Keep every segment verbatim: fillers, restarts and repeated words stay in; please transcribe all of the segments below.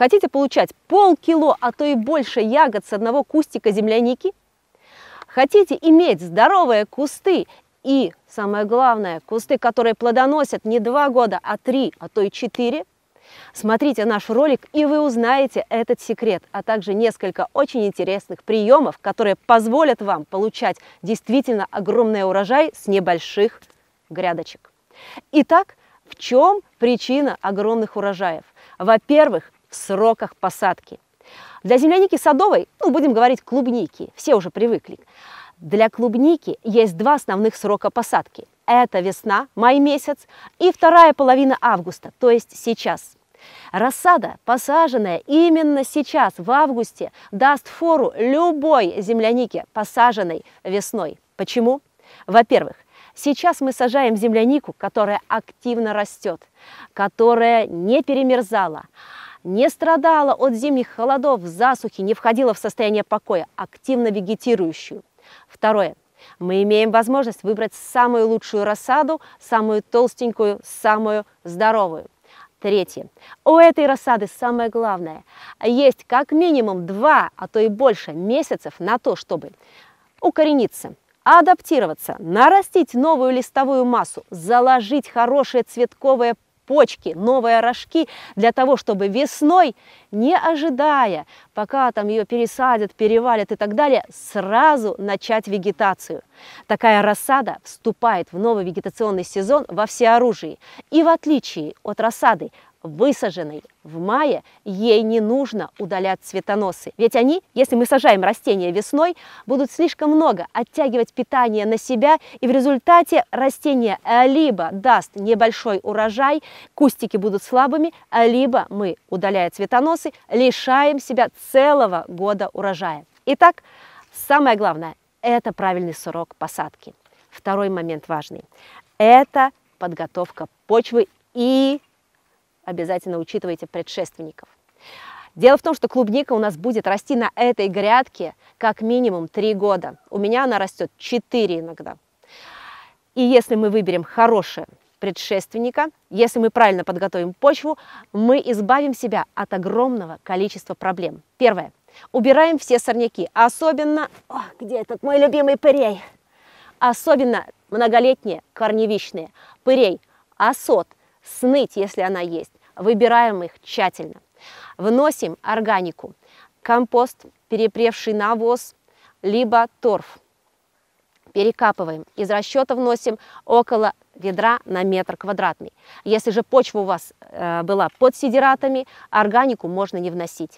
Хотите получать полкило, а то и больше ягод с одного кустика земляники? Хотите иметь здоровые кусты и, самое главное, кусты, которые плодоносят не два года, а три, а то и четыре? Смотрите наш ролик, и вы узнаете этот секрет, а также несколько очень интересных приемов, которые позволят вам получать действительно огромный урожай с небольших грядочек. Итак, в чем причина огромных урожаев? Во-первых, в сроках посадки. Для земляники садовой, ну, будем говорить клубники, все уже привыкли. Для клубники есть два основных срока посадки. Это весна, май месяц, и вторая половина августа, то есть сейчас. Рассада, посаженная именно сейчас, в августе, даст фору любой землянике, посаженной весной. Почему? Во-первых, сейчас мы сажаем землянику, которая активно растет, которая не перемерзала, не страдала от зимних холодов, засухи, не входила в состояние покоя, активно вегетирующую. Второе. Мы имеем возможность выбрать самую лучшую рассаду, самую толстенькую, самую здоровую. Третье. У этой рассады самое главное. Есть как минимум два, а то и больше месяцев на то, чтобы укорениться, адаптироваться, нарастить новую листовую массу, заложить хорошие цветковые почки, новые рожки для того, чтобы весной, не ожидая, пока там ее пересадят, перевалят и так далее, сразу начать вегетацию. Такая рассада вступает в новый вегетационный сезон во всеоружии. И в отличие от рассады, высаженной в мае, ей не нужно удалять цветоносы. Ведь они, если мы сажаем растения весной, будут слишком много оттягивать питание на себя, и в результате растение либо даст небольшой урожай, кустики будут слабыми, либо мы, удаляя цветоносы, лишаем себя целого года урожая. Итак, самое главное – это правильный срок посадки. Второй момент важный – это подготовка почвы, и обязательно учитывайте предшественников. Дело в том, что клубника у нас будет расти на этой грядке как минимум три года. У меня она растет четыре иногда. И если мы выберем хорошего предшественника, если мы правильно подготовим почву, мы избавим себя от огромного количества проблем. Первое. Убираем все сорняки, особенно, о, где этот мой любимый пырей? Особенно многолетние корневищные. Пырей, осот, сныть, если она есть. Выбираем их тщательно. Вносим органику, компост, перепревший навоз, либо торф. Перекапываем. Из расчета вносим около ведра на метр квадратный. Если же почва у вас э, была под сидератами, органику можно не вносить.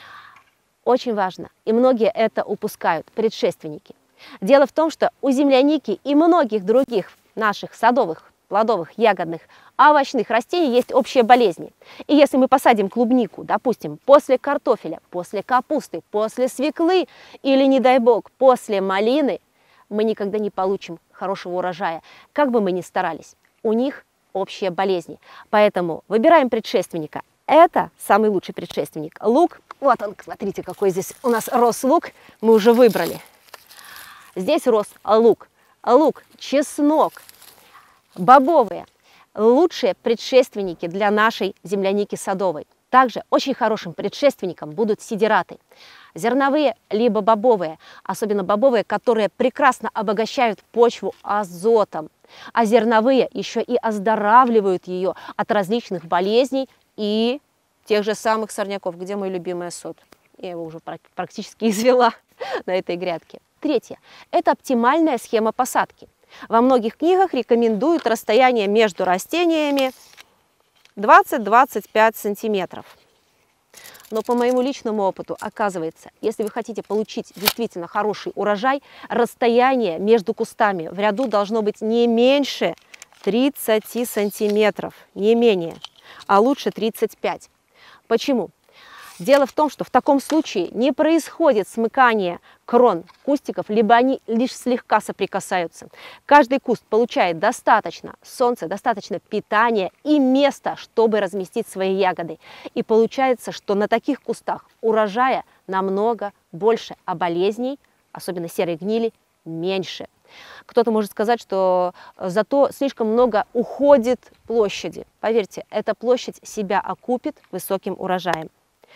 Очень важно, и многие это упускают, предшественники. Дело в том, что у земляники и многих других наших садовых, плодовых, ягодных, овощных растений есть общие болезни. И если мы посадим клубнику, допустим, после картофеля, после капусты, после свеклы или, не дай бог, после малины, мы никогда не получим хорошего урожая, как бы мы ни старались. У них общие болезни. Поэтому выбираем предшественника. Это самый лучший предшественник. Лук. Вот он, смотрите, какой здесь у нас рос лук. Мы уже выбрали. Здесь рос лук. Лук, чеснок, бобовые. Лучшие предшественники для нашей земляники садовой. Также очень хорошим предшественником будут сидераты. Зерновые либо бобовые, особенно бобовые, которые прекрасно обогащают почву азотом. А зерновые еще и оздоравливают ее от различных болезней и тех же самых сорняков. Где мой любимый осот? Я его уже практически извела на этой грядке. Третье. Это оптимальная схема посадки. Во многих книгах рекомендуют расстояние между растениями двадцать-двадцать пять сантиметров. Но по моему личному опыту, оказывается, если вы хотите получить действительно хороший урожай, расстояние между кустами в ряду должно быть не меньше тридцати сантиметров, не менее, а лучше тридцать пять. Почему? Дело в том, что в таком случае не происходит смыкание крон кустиков, либо они лишь слегка соприкасаются. Каждый куст получает достаточно солнца, достаточно питания и места, чтобы разместить свои ягоды. И получается, что на таких кустах урожая намного больше, а болезней, особенно серой гнили, меньше. Кто-то может сказать, что зато слишком много уходит площади. Поверьте, эта площадь себя окупит высоким урожаем.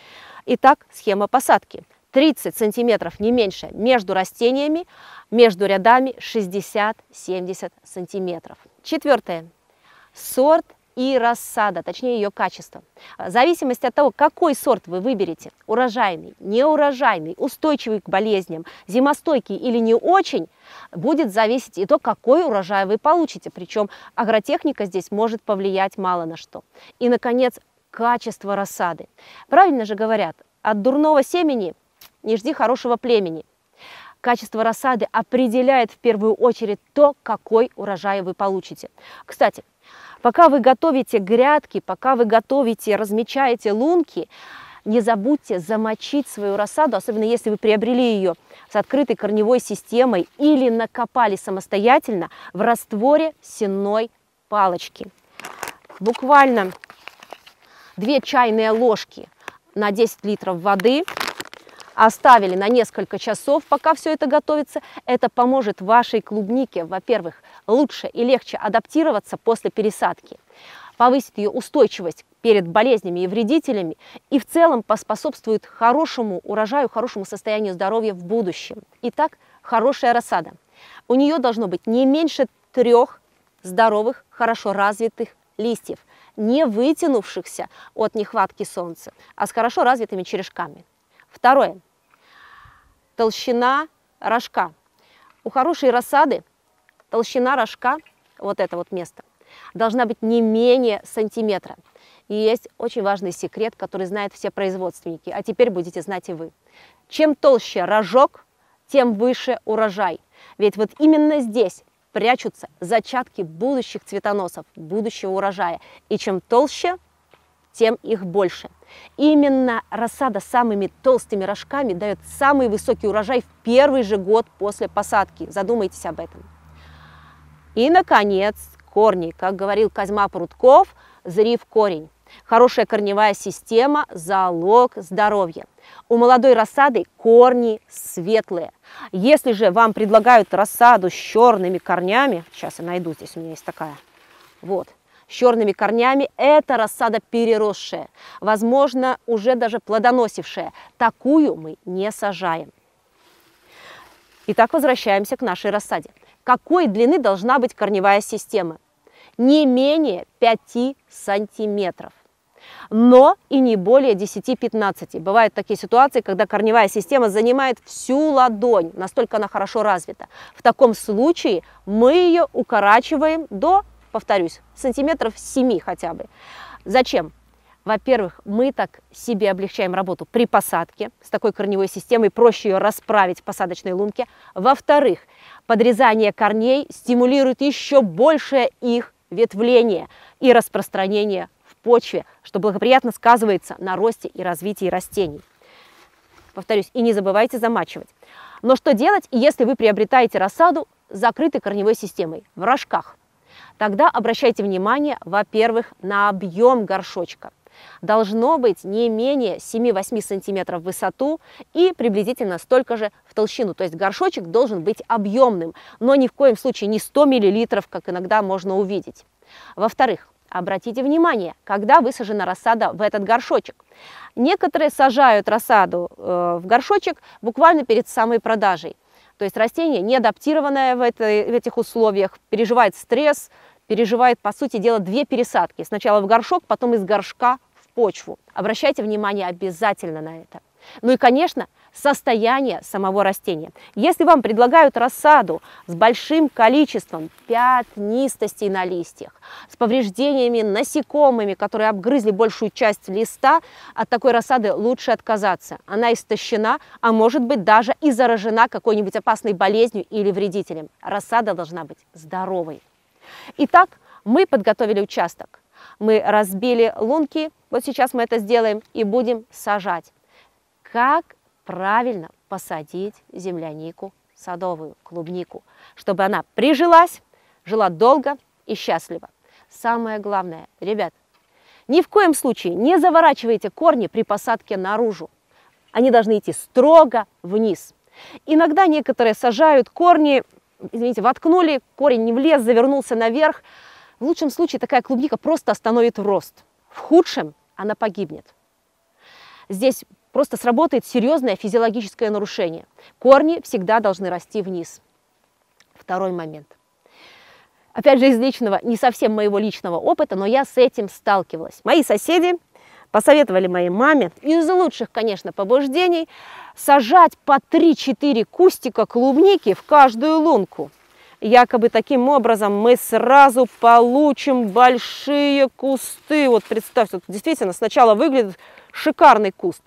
Итак, схема посадки. тридцать сантиметров, не меньше, между растениями, между рядами шестьдесят-семьдесят сантиметров. Четвертое. Сорт и рассада, точнее ее качество. В зависимости от того, какой сорт вы выберете, урожайный, неурожайный, устойчивый к болезням, зимостойкий или не очень, будет зависеть и то, какой урожай вы получите. Причем агротехника здесь может повлиять мало на что. И, наконец, качество рассады. Правильно же говорят, от дурного семени не жди хорошего племени. Качество рассады определяет в первую очередь то, какой урожай вы получите. Кстати, пока вы готовите грядки, пока вы готовите, размечаете лунки, не забудьте замочить свою рассаду, особенно если вы приобрели ее с открытой корневой системой или накопали самостоятельно в растворе сенной палочки. Буквально две чайные ложки на десять литров воды оставили на несколько часов, пока все это готовится. Это поможет вашей клубнике, во-первых, лучше и легче адаптироваться после пересадки, повысит ее устойчивость перед болезнями и вредителями и в целом поспособствует хорошему урожаю, хорошему состоянию здоровья в будущем. Итак, хорошая рассада. У нее должно быть не меньше трех здоровых, хорошо развитых листьев, не вытянувшихся от нехватки солнца, а с хорошо развитыми черешками. Второе. Толщина рожка. У хорошей рассады толщина рожка, вот это вот место, должна быть не менее сантиметра. И есть очень важный секрет, который знают все производственники, а теперь будете знать и вы. Чем толще рожок, тем выше урожай. Ведь вот именно здесь прячутся зачатки будущих цветоносов, будущего урожая. И чем толще, тем их больше. Именно рассада с самыми толстыми рожками дает самый высокий урожай в первый же год после посадки. Задумайтесь об этом. И, наконец, корни. Как говорил Козьма Прутков, зри в корень. Хорошая корневая система – залог здоровья. У молодой рассады корни светлые. Если же вам предлагают рассаду с черными корнями, сейчас я найду, здесь у меня есть такая, вот, с черными корнями, это рассада переросшая, возможно, уже даже плодоносившая. Такую мы не сажаем. Итак, возвращаемся к нашей рассаде. Какой длины должна быть корневая система? Не менее пяти сантиметров, но и не более десяти-пятнадцати. Бывают такие ситуации, когда корневая система занимает всю ладонь, настолько она хорошо развита. В таком случае мы ее укорачиваем до, повторюсь, сантиметров семи хотя бы. Зачем? Во-первых, мы так себе облегчаем работу при посадке. С такой корневой системой проще ее расправить в посадочной лунке. Во-вторых, подрезание корней стимулирует еще большее их ветвление и распространение в почве, что благоприятно сказывается на росте и развитии растений. Повторюсь, и не забывайте замачивать. Но что делать, если вы приобретаете рассаду с закрытой корневой системой в рожках? Тогда обращайте внимание, во-первых, на объем горшочка. Должно быть не менее семи-восьми сантиметров в высоту и приблизительно столько же в толщину. То есть горшочек должен быть объемным, но ни в коем случае не сто миллилитров, как иногда можно увидеть. Во-вторых, обратите внимание, когда высажена рассада в этот горшочек. Некоторые сажают рассаду э, в горшочек буквально перед самой продажей. То есть растение, не адаптированное в, этой, в этих условиях, переживает стресс, переживает, по сути дела, две пересадки. Сначала в горшок, потом из горшка в почву. Обращайте внимание обязательно на это. Ну и, конечно, состояние самого растения. Если вам предлагают рассаду с большим количеством пятнистостей на листьях, с повреждениями насекомыми, которые обгрызли большую часть листа, от такой рассады лучше отказаться. Она истощена, а может быть даже и заражена какой-нибудь опасной болезнью или вредителем. Рассада должна быть здоровой. Итак, мы подготовили участок. Мы разбили лунки, вот сейчас мы это сделаем и будем сажать. Как правильно посадить землянику садовую, клубнику, чтобы она прижилась, жила долго и счастливо. Самое главное, ребят, ни в коем случае не заворачивайте корни при посадке наружу. Они должны идти строго вниз. Иногда некоторые сажают корни, извините, воткнули, корень не влез, завернулся наверх. В лучшем случае такая клубника просто остановит рост. В худшем она погибнет. Здесь просто сработает серьезное физиологическое нарушение. Корни всегда должны расти вниз. Второй момент. Опять же, из личного, не совсем моего личного опыта, но я с этим сталкивалась. Мои соседи посоветовали моей маме, из лучших, конечно, побуждений, сажать по три-четыре кустика клубники в каждую лунку. Якобы таким образом мы сразу получим большие кусты. Вот представьте, вот действительно сначала выглядит шикарный куст.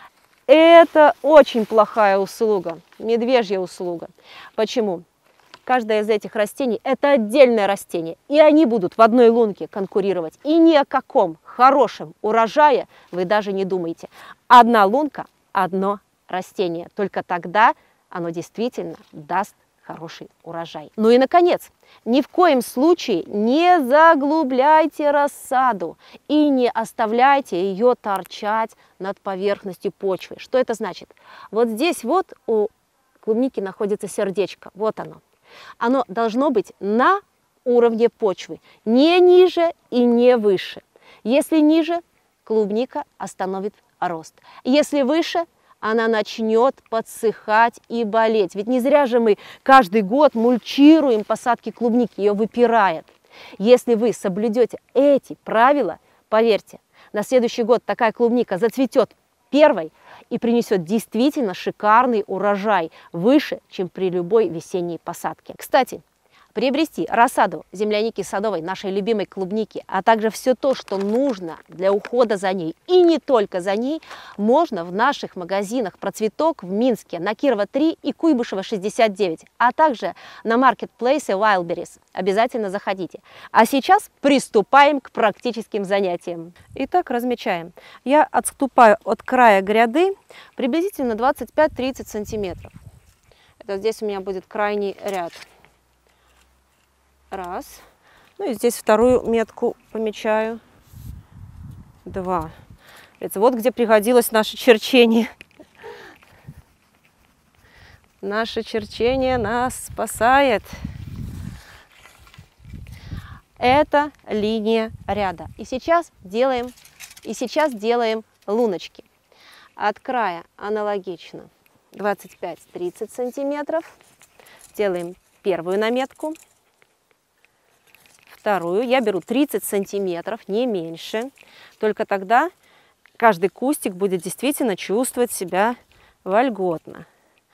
Это очень плохая услуга, медвежья услуга. Почему? Каждое из этих растений – это отдельное растение, и они будут в одной лунке конкурировать. И ни о каком хорошем урожае вы даже не думаете. Одна лунка – одно растение. Только тогда оно действительно даст хороший урожай. Ну и, наконец, ни в коем случае не заглубляйте рассаду и не оставляйте ее торчать над поверхностью почвы. Что это значит? Вот здесь вот у клубники находится сердечко. Вот оно. Оно должно быть на уровне почвы, не ниже и не выше. Если ниже, клубника остановит рост. Если выше, она начнет подсыхать и болеть. Ведь не зря же мы каждый год мульчируем посадки клубники, ее выпирает. Если вы соблюдете эти правила, поверьте, на следующий год такая клубника зацветет первой и принесет действительно шикарный урожай, выше, чем при любой весенней посадке. Кстати, приобрести рассаду земляники садовой, нашей любимой клубники, а также все то, что нужно для ухода за ней и не только за ней, можно в наших магазинах «Процветок» в Минске на Кирова три и Куйбышева шестьдесят девять, а также на маркетплейсе Wildberries. Обязательно заходите. А сейчас приступаем к практическим занятиям. Итак, размечаем. Я отступаю от края гряды приблизительно двадцать пять-тридцать сантиметров. Это здесь у меня будет крайний ряд. Раз. Ну и здесь вторую метку помечаю. Два. Это вот где пригодилось наше черчение. Наше черчение нас спасает. Это линия ряда. И сейчас делаем, и сейчас делаем луночки. От края аналогично двадцать пять-тридцать сантиметров. Делаем первую наметку. Вторую я беру тридцать сантиметров, не меньше. Только тогда каждый кустик будет действительно чувствовать себя вольготно.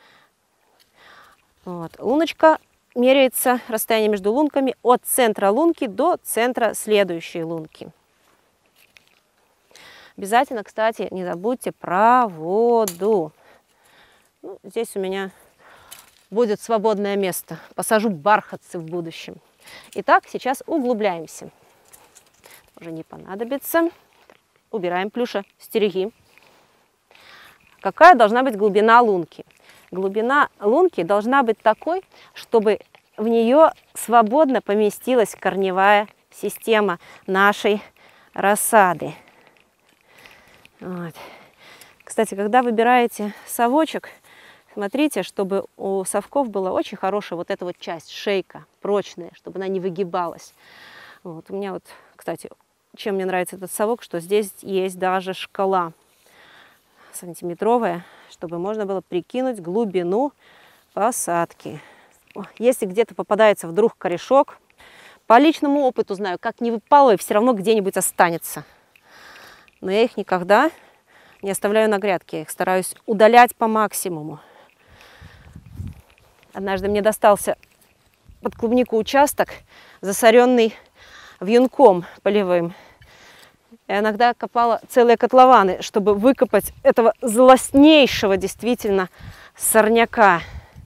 Вот. Луночка меряется, расстояние между лунками от центра лунки до центра следующей лунки. Обязательно, кстати, не забудьте про воду. Ну, здесь у меня будет свободное место. Посажу бархатцы в будущем. Итак, сейчас углубляемся. Уже не понадобится. Убираем плюша, стереги. Какая должна быть глубина лунки? Глубина лунки должна быть такой, чтобы в нее свободно поместилась корневая система нашей рассады. Вот. Кстати, когда выбираете совочек, смотрите, чтобы у совков была очень хорошая вот эта вот часть, шейка, прочная, чтобы она не выгибалась. Вот. У меня вот, кстати, чем мне нравится этот совок, что здесь есть даже шкала сантиметровая, чтобы можно было прикинуть глубину посадки. Если где-то попадается вдруг корешок, по личному опыту знаю, как не выпалывай, все равно где-нибудь останется. Но я их никогда не оставляю на грядке, я их стараюсь удалять по максимуму. Однажды мне достался под клубнику участок, засоренный вьюнком полевым. Я иногда копала целые котлованы, чтобы выкопать этого злостнейшего действительно сорняка.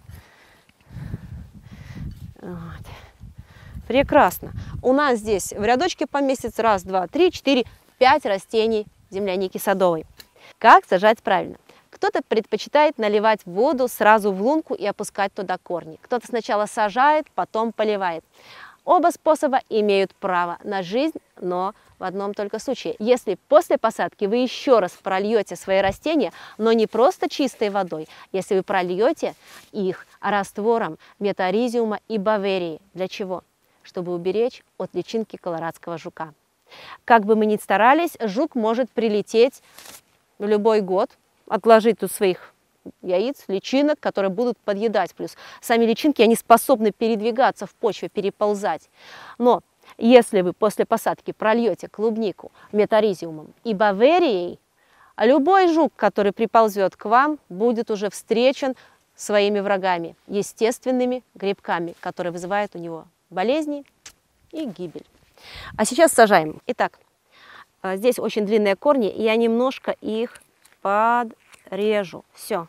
Вот. Прекрасно. У нас здесь в рядочке поместится раз, два, три, четыре, пять растений земляники садовой. Как сажать правильно? Кто-то предпочитает наливать воду сразу в лунку и опускать туда корни. Кто-то сначала сажает, потом поливает. Оба способа имеют право на жизнь, но в одном только случае. Если после посадки вы еще раз прольете свои растения, но не просто чистой водой, если вы прольете их раствором метаризиума и баверии. Для чего? Чтобы уберечь от личинки колорадского жука. Как бы мы ни старались, жук может прилететь в любой год. отложить тут своих яиц, личинок, которые будут подъедать. Плюс сами личинки, они способны передвигаться в почве, переползать. Но если вы после посадки прольете клубнику метаризиумом и баверией, любой жук, который приползет к вам, будет уже встречен своими врагами, естественными грибками, которые вызывают у него болезни и гибель. А сейчас сажаем. Итак, здесь очень длинные корни, и я немножко их подрежу. Все.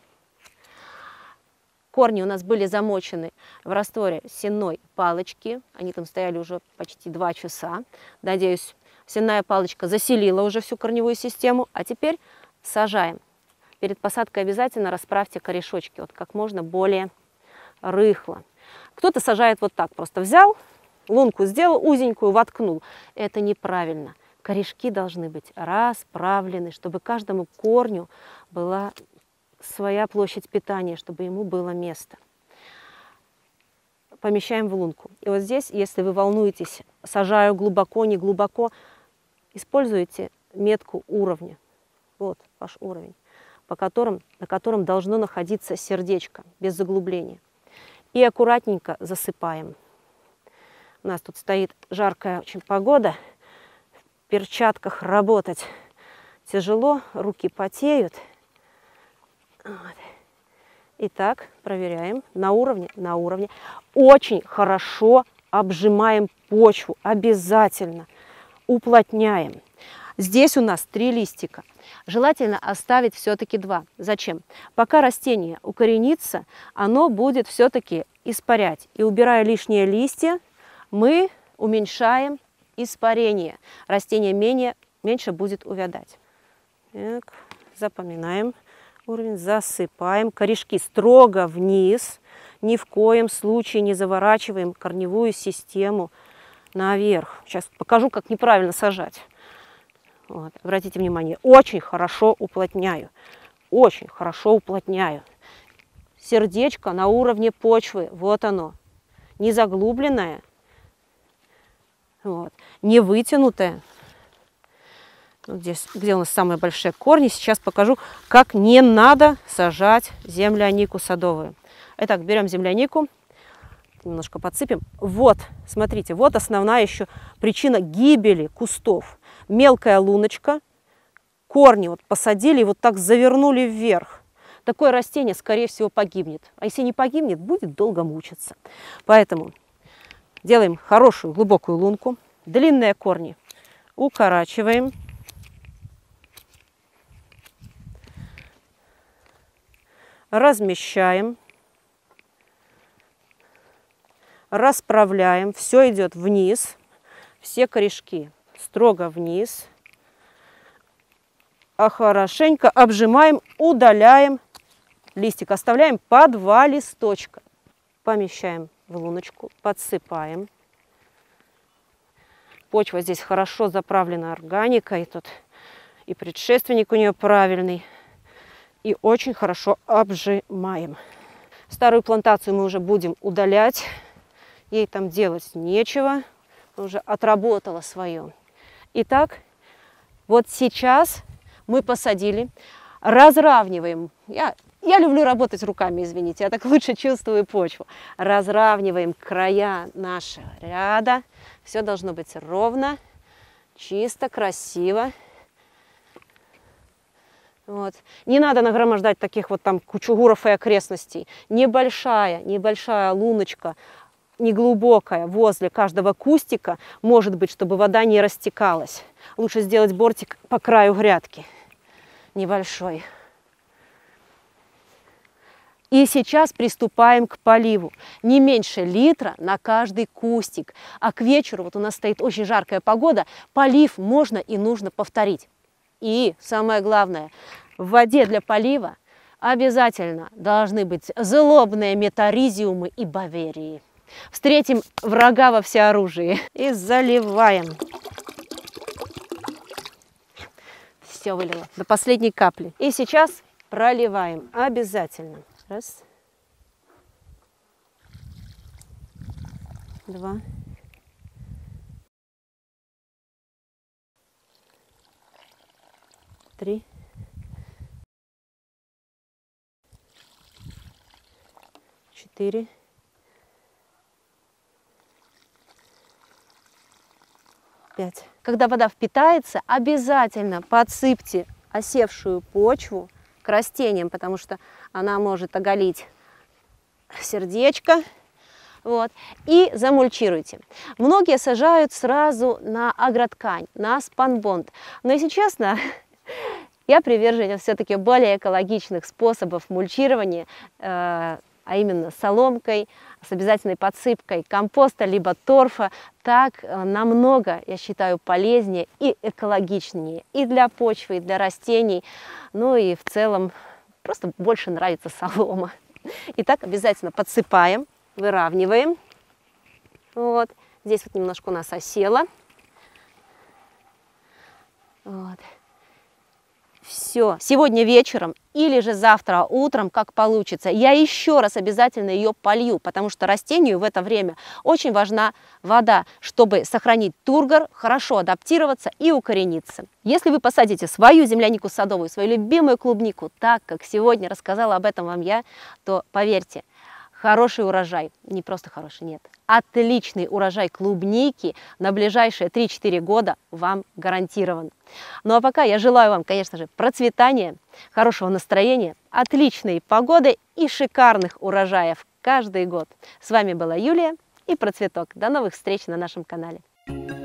Корни у нас были замочены в растворе сенной палочки. Они там стояли уже почти два часа. Надеюсь, сенная палочка заселила уже всю корневую систему. А теперь сажаем. Перед посадкой обязательно расправьте корешочки, вот как можно более рыхло. Кто-то сажает вот так, просто взял, лунку сделал, узенькую воткнул. Это неправильно. Корешки должны быть расправлены, чтобы каждому корню была своя площадь питания, чтобы ему было место. Помещаем в лунку. И вот здесь, если вы волнуетесь, сажаю глубоко, не глубоко, используйте метку уровня. Вот ваш уровень, по которым, на котором должно находиться сердечко, без заглубления. И аккуратненько засыпаем. У нас тут стоит жаркая очень погода. В перчатках работать тяжело, руки потеют. Вот. Итак, проверяем. На уровне, на уровне. Очень хорошо обжимаем почву. Обязательно. Уплотняем. Здесь у нас три листика. Желательно оставить все-таки два. Зачем? Пока растение укоренится, оно будет все-таки испарять. И убирая лишние листья, мы уменьшаем испарение. Растение менее, меньше будет увядать. Так, запоминаем уровень, засыпаем. Корешки строго вниз. Ни в коем случае не заворачиваем корневую систему наверх. Сейчас покажу, как неправильно сажать. Вот, обратите внимание, очень хорошо уплотняю, очень хорошо уплотняю. Сердечко на уровне почвы, вот оно, не заглубленное, вот, не вытянутое. Вот здесь, где у нас самые большие корни, сейчас покажу, как не надо сажать землянику садовую. Итак, берем землянику, немножко подсыпем. Вот, смотрите, вот основная еще причина гибели кустов. Мелкая луночка, корни вот посадили и вот так завернули вверх. Такое растение, скорее всего, погибнет. А если не погибнет, будет долго мучиться. Поэтому делаем хорошую глубокую лунку. Длинные корни укорачиваем. Размещаем. Расправляем. Все идет вниз. Все корешки строго вниз. А хорошенько обжимаем, удаляем листик. Оставляем по два листочка. Помещаем в луночку, подсыпаем. Почва здесь хорошо заправлена органикой. Тут и предшественник у нее правильный. И очень хорошо обжимаем. Старую плантацию мы уже будем удалять. Ей там делать нечего. Уже отработала свое. Итак, вот сейчас мы посадили, разравниваем. Я, я люблю работать руками, извините, я так лучше чувствую почву. Разравниваем края нашего ряда. Все должно быть ровно, чисто, красиво. Вот. Не надо нагромождать таких вот там кучугуров и окрестностей. Небольшая, небольшая луночка, неглубокая, возле каждого кустика, может быть, чтобы вода не растекалась. Лучше сделать бортик по краю грядки, небольшой. И сейчас приступаем к поливу. Не меньше литра на каждый кустик. А к вечеру, вот у нас стоит очень жаркая погода, полив можно и нужно повторить. И самое главное, в воде для полива обязательно должны быть злобные метаризиумы и баверии. Встретим врага во всеоружии и заливаем. Все вылило до последней капли. И сейчас проливаем обязательно. Раз, два, три. четыре. пять. Когда вода впитается, обязательно подсыпьте осевшую почву к растениям, потому что она может оголить сердечко. Вот. И замульчируйте. Многие сажают сразу на агроткань, на спанбонд. Но, если честно, я приверженец все-таки более экологичных способов мульчирования, э, а именно соломкой, с обязательной подсыпкой компоста, либо торфа. Так э, намного, я считаю, полезнее и экологичнее и для почвы, и для растений. Ну и в целом просто больше нравится солома. Итак, обязательно подсыпаем. Выравниваем. Вот. Здесь вот немножко у нас осело. Вот. Все. Сегодня вечером или же завтра утром, как получится, я еще раз обязательно ее полью, потому что растению в это время очень важна вода, чтобы сохранить тургор, хорошо адаптироваться и укорениться. Если вы посадите свою землянику садовую, свою любимую клубнику, так как сегодня рассказала об этом вам я, то поверьте, хороший урожай, не просто хороший, нет, отличный урожай клубники на ближайшие три-четыре года вам гарантирован. Ну а пока я желаю вам, конечно же, процветания, хорошего настроения, отличной погоды и шикарных урожаев каждый год. С вами была Юлия и Процветок. До новых встреч на нашем канале.